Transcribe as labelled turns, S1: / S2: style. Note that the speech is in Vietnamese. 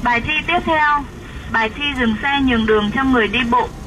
S1: Bài thi tiếp theo. Bài thi dừng xe nhường đường cho người đi bộ.